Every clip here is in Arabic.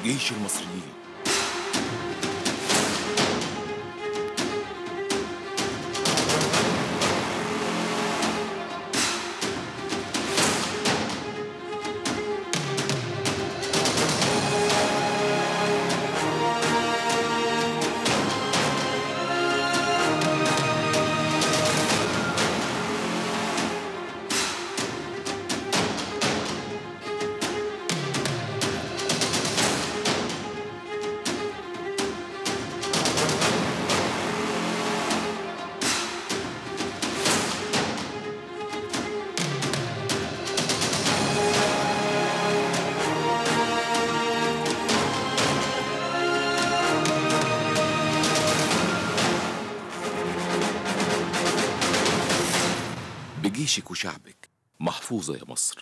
جيش المصريين. بجيشك وشعبك محفوظة يا مصر.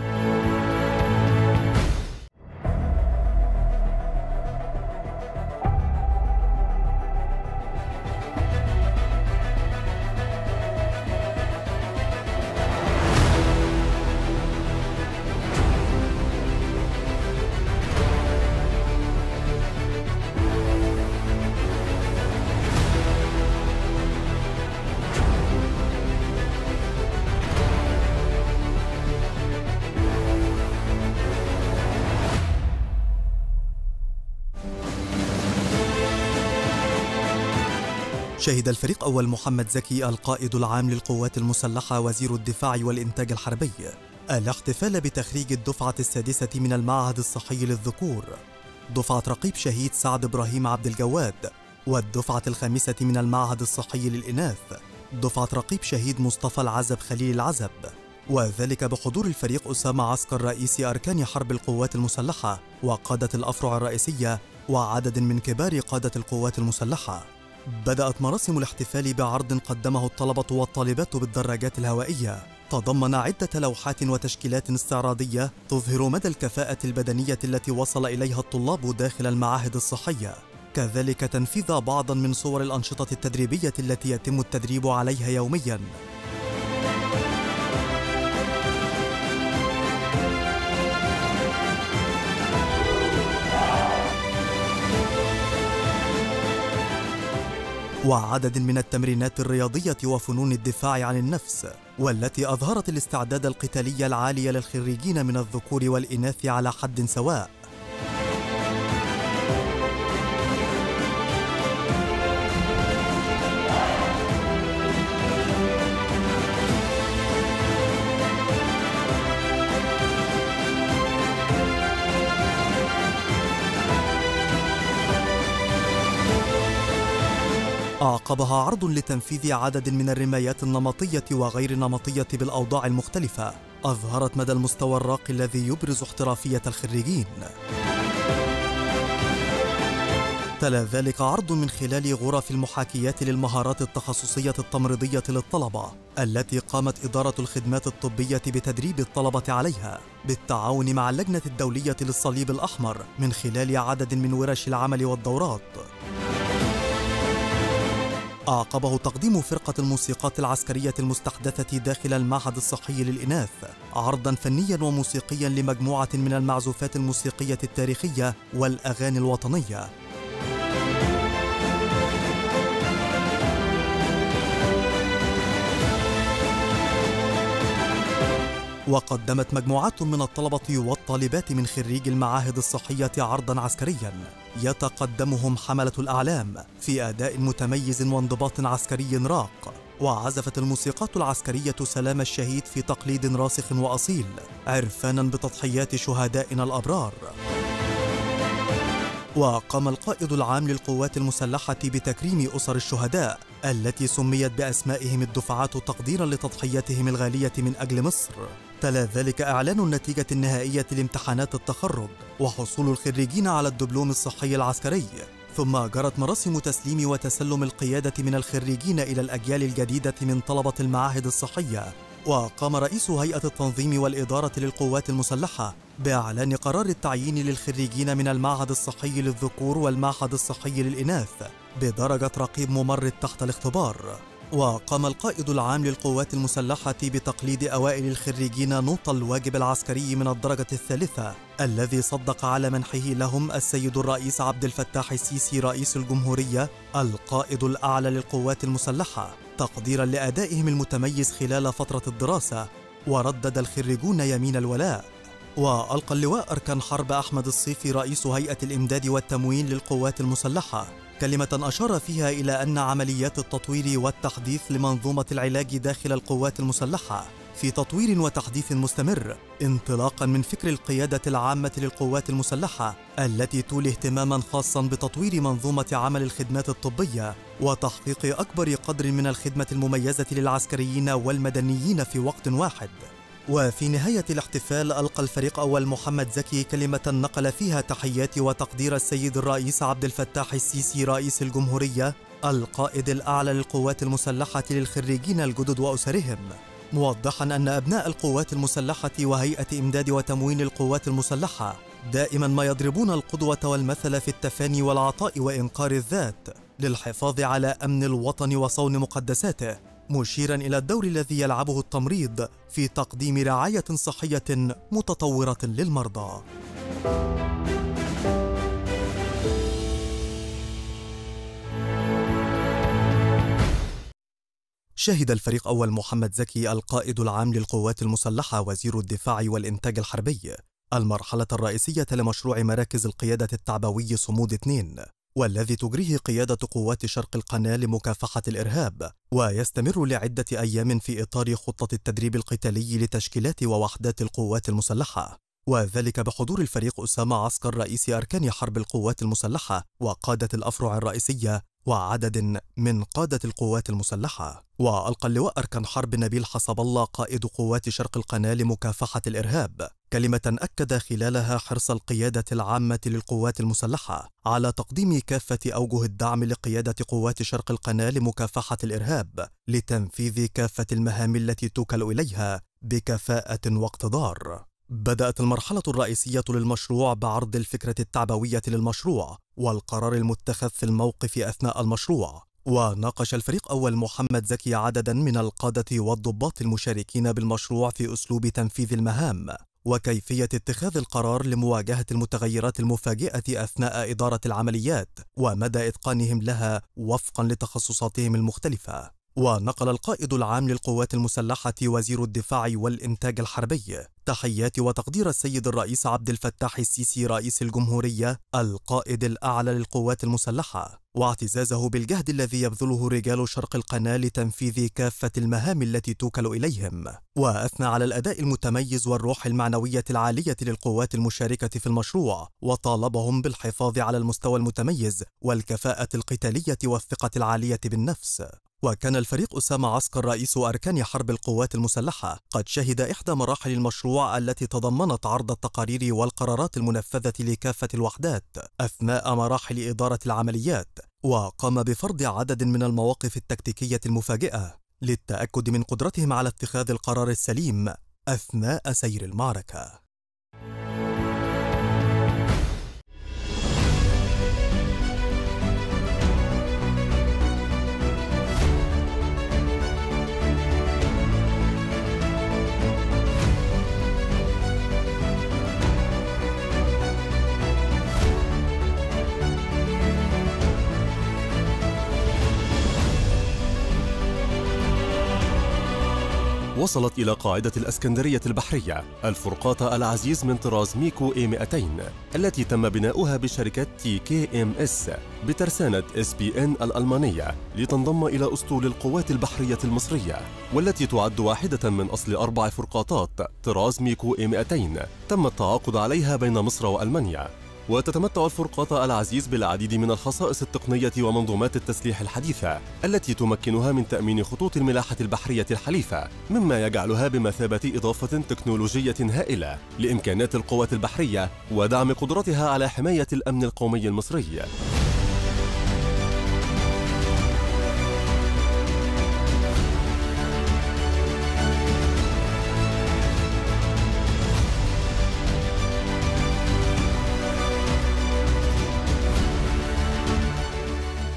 شهد الفريق أول محمد زكي القائد العام للقوات المسلحة وزير الدفاع والإنتاج الحربي الاحتفال بتخريج الدفعة السادسة من المعهد الصحي للذكور، دفعة رقيب شهيد سعد إبراهيم عبد الجواد، والدفعة الخامسة من المعهد الصحي للإناث، دفعة رقيب شهيد مصطفى العزب خليل العزب، وذلك بحضور الفريق أسامة عسكر رئيس أركان حرب القوات المسلحة وقادة الأفرع الرئيسية وعدد من كبار قادة القوات المسلحة. بدأت مراسم الاحتفال بعرض قدمه الطلبة والطالبات بالدراجات الهوائية، تضمن عدة لوحات وتشكيلات استعراضية تظهر مدى الكفاءة البدنية التي وصل إليها الطلاب داخل المعاهد الصحية، كذلك تنفيذ بعضا من صور الأنشطة التدريبية التي يتم التدريب عليها يومياً. وعدد من التمرينات الرياضية وفنون الدفاع عن النفس، والتي أظهرت الاستعداد القتالي العالي للخريجين من الذكور والإناث على حد سواء. أعقبها عرض لتنفيذ عدد من الرمايات النمطية وغير النمطية بالأوضاع المختلفة، أظهرت مدى المستوى الراقي الذي يبرز احترافية الخريجين. تلا ذلك عرض من خلال غرف المحاكيات للمهارات التخصصية التمريضية للطلبة، التي قامت إدارة الخدمات الطبية بتدريب الطلبة عليها بالتعاون مع اللجنة الدولية للصليب الأحمر من خلال عدد من ورش العمل والدورات. أعقبه تقديم فرقة الموسيقات العسكرية المستحدثة داخل المعهد الصحي للإناث عرضاً فنياً وموسيقياً لمجموعة من المعزوفات الموسيقية التاريخية والأغاني الوطنية. وقدمت مجموعات من الطلبة والطالبات من خريج المعاهد الصحية عرضاً عسكرياً يتقدمهم حملة الأعلام في أداء متميز وانضباط عسكري راق، وعزفت الموسيقات العسكرية سلام الشهيد في تقليد راسخ وأصيل عرفاناً بتضحيات شهدائنا الأبرار. وقام القائد العام للقوات المسلحة بتكريم أسر الشهداء التي سميت بأسمائهم الدفعات تقديراً لتضحياتهم الغالية من أجل مصر. تلا ذلك إعلان النتيجة النهائية لامتحانات التخرج وحصول الخريجين على الدبلوم الصحي العسكري، ثم جرت مراسم تسليم وتسلم القيادة من الخريجين إلى الأجيال الجديدة من طلبة المعاهد الصحية. وقام رئيس هيئة التنظيم والإدارة للقوات المسلحة بإعلان قرار التعيين للخريجين من المعهد الصحي للذكور والمعهد الصحي للإناث بدرجة رقيب ممرض تحت الاختبار. وقام القائد العام للقوات المسلحة بتقليد أوائل الخريجين نوط الواجب العسكري من الدرجة الثالثة الذي صدق على منحه لهم السيد الرئيس عبد الفتاح السيسي رئيس الجمهورية القائد الأعلى للقوات المسلحة، تقديرا لأدائهم المتميز خلال فترة الدراسة. وردد الخريجون يمين الولاء. وألقى اللواء أركان حرب أحمد الصيفي رئيس هيئة الإمداد والتموين للقوات المسلحة كلمة أشار فيها إلى أن عمليات التطوير والتحديث لمنظومة العلاج داخل القوات المسلحة في تطوير وتحديث مستمر، انطلاقا من فكر القيادة العامة للقوات المسلحة التي تولي اهتماما خاصا بتطوير منظومة عمل الخدمات الطبية وتحقيق أكبر قدر من الخدمة المميزة للعسكريين والمدنيين في وقت واحد. وفي نهاية الاحتفال ألقى الفريق أول محمد زكي كلمة نقل فيها تحيات وتقدير السيد الرئيس عبد الفتاح السيسي رئيس الجمهورية القائد الأعلى للقوات المسلحة للخريجين الجدد وأسرهم، موضحا أن أبناء القوات المسلحة وهيئة إمداد وتموين القوات المسلحة دائما ما يضربون القدوة والمثل في التفاني والعطاء وإنقاذ الذات للحفاظ على أمن الوطن وصون مقدساته، مشيرا إلى الدور الذي يلعبه التمريض في تقديم رعاية صحية متطورة للمرضى. شهد الفريق أول محمد زكي القائد العام للقوات المسلحة وزير الدفاع والإنتاج الحربي المرحلة الرئيسية لمشروع مراكز القيادة التعبوي صمود 2، والذي تجريه قيادة قوات شرق القناة لمكافحة الإرهاب، ويستمر لعدة أيام في إطار خطة التدريب القتالي لتشكيلات ووحدات القوات المسلحة، وذلك بحضور الفريق أسامة عسكر رئيس أركان حرب القوات المسلحة وقادة الأفرع الرئيسية وعدد من قادة القوات المسلحة. وألقى اللواء أركان حرب نبيل حسب الله قائد قوات شرق القناة لمكافحة الإرهاب كلمة أكد خلالها حرص القيادة العامة للقوات المسلحة على تقديم كافة أوجه الدعم لقيادة قوات شرق القناة لمكافحة الإرهاب لتنفيذ كافة المهام التي توكل إليها بكفاءة واقتدار. بدأت المرحلة الرئيسية للمشروع بعرض الفكرة التعبوية للمشروع والقرار المتخذ في الموقف أثناء المشروع، وناقش الفريق أول محمد زكي عددا من القادة والضباط المشاركين بالمشروع في أسلوب تنفيذ المهام وكيفية اتخاذ القرار لمواجهة المتغيرات المفاجئة أثناء إدارة العمليات ومدى إتقانهم لها وفقا لتخصصاتهم المختلفة. ونقل القائد العام للقوات المسلحة وزير الدفاع والإنتاج الحربي تحيات وتقدير السيد الرئيس عبد الفتاح السيسي رئيس الجمهورية القائد الأعلى للقوات المسلحة واعتزازه بالجهد الذي يبذله رجال شرق القناة لتنفيذ كافة المهام التي توكل إليهم، وأثنى على الأداء المتميز والروح المعنوية العالية للقوات المشاركة في المشروع وطالبهم بالحفاظ على المستوى المتميز والكفاءة القتالية والثقة العالية بالنفس. وكان الفريق أسامة عسكر رئيس أركان حرب القوات المسلحة قد شهد إحدى مراحل المشروع التي تضمنت عرض التقارير والقرارات المنفذة لكافة الوحدات أثناء مراحل إدارة العمليات، وقام بفرض عدد من المواقف التكتيكية المفاجئة للتأكد من قدرتهم على اتخاذ القرار السليم أثناء سير المعركة. وصلت إلى قاعدة الإسكندرية البحرية الفرقاطة العزيز من طراز ميكو A200 التي تم بناؤها بشركة TKMS بترسانة SPN الألمانية لتنضم إلى أسطول القوات البحرية المصرية، والتي تعد واحدة من أصل 4 فرقاطات طراز ميكو A200 تم التعاقد عليها بين مصر وألمانيا. وتتمتع الفرقاطة العزيز بالعديد من الخصائص التقنية ومنظومات التسليح الحديثة التي تمكنها من تأمين خطوط الملاحة البحرية الحليفة، مما يجعلها بمثابة إضافة تكنولوجية هائلة لإمكانات القوات البحرية ودعم قدرتها على حماية الأمن القومي المصري.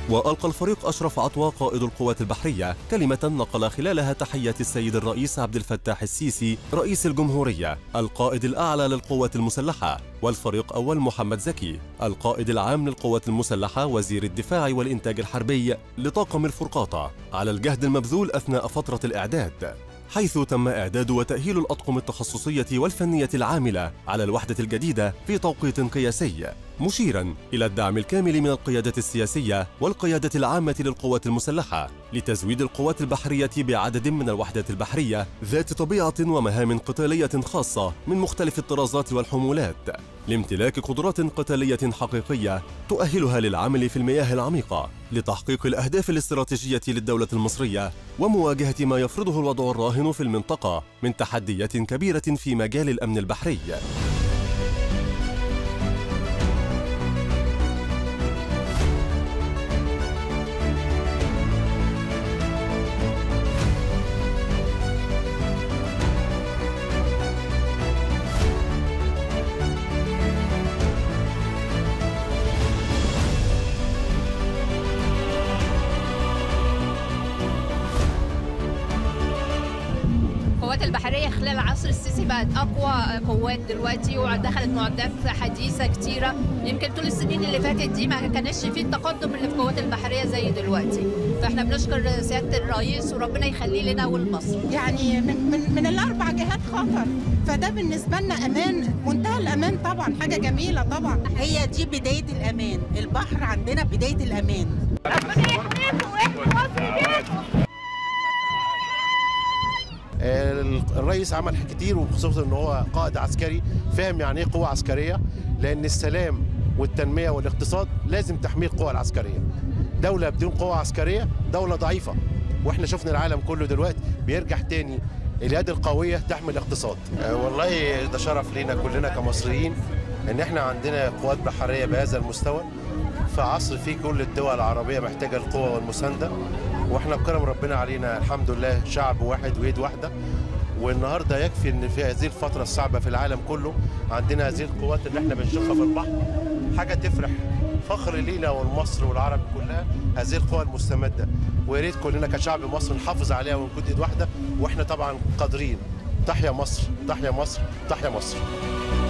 وألقى الفريق أشرف عطوة قائد القوات البحرية كلمة نقل خلالها تحيات السيد الرئيس عبد الفتاح السيسي رئيس الجمهورية القائد الأعلى للقوات المسلحة، والفريق أول محمد زكي القائد العام للقوات المسلحة وزير الدفاع والإنتاج الحربي لطاقم الفرقاطة على الجهد المبذول أثناء فترة الإعداد، حيث تم إعداد وتأهيل الأطقم التخصصية والفنية العاملة على الوحدة الجديدة في توقيت قياسي، مشيراً إلى الدعم الكامل من القيادة السياسية والقيادة العامة للقوات المسلحة لتزويد القوات البحرية بعدد من الوحدات البحرية ذات طبيعة ومهام قتالية خاصة من مختلف الطرازات والحمولات، لامتلاك قدرات قتالية حقيقية تؤهلها للعمل في المياه العميقة لتحقيق الأهداف الاستراتيجية للدولة المصرية ومواجهة ما يفرضه الوضع الراهن في المنطقة من تحديات كبيرة في مجال الأمن البحري. القوات البحرية خلال عصر السيسي بقت أقوى قوات دلوقتي، ودخلت معدات حديثة كتيرة. يمكن طول السنين اللي فاتت دي ما كانش فيه التقدم اللي في القوات البحرية زي دلوقتي، فاحنا بنشكر سيادة الرئيس وربنا يخليه لنا ولمصر. يعني من الأربع جهات خطر، فده بالنسبة لنا أمان، منتهى الأمان طبعا، حاجة جميلة طبعا. هي دي بداية الأمان، البحر عندنا بداية الأمان. ربنا يحميكم ويحمي مصر بيكم. الرئيس عمل كتير، وخصوصا ان هو قائد عسكري فاهم يعني ايه قوه عسكريه، لان السلام والتنميه والاقتصاد لازم تحميه القوى العسكريه. دوله بدون قوه عسكريه دوله ضعيفه، واحنا شفنا العالم كله دلوقتي بيرجع تاني اليد القويه تحمي الاقتصاد. والله ده شرف لينا كلنا كمصريين ان احنا عندنا قوات بحريه بهذا المستوى في عصر فيه كل الدول العربيه محتاجه القوه والمسانده، واحنا بكرم ربنا علينا الحمد لله شعب واحد ويد واحده. والنهارده يكفي ان في هذه الفتره الصعبه في العالم كله عندنا هذه القوات اللي احنا بنشوفها في البحر، حاجه تفرح، فخر لينا ولمصر والعرب كلها هذه القوى المستمده، ويا ريت كلنا كشعب مصر نحافظ عليها ونكون ايد واحده، واحنا طبعا قادرين. تحيا مصر، تحيا مصر، تحيا مصر.